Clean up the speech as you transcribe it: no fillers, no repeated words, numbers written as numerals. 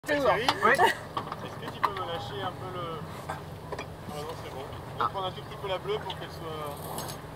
Chérie, Oui. est-ce que tu peux me lâcher un peu le... Ah non, c'est bon. On va prendre un tout petit peu la bleue pour qu'elle soit...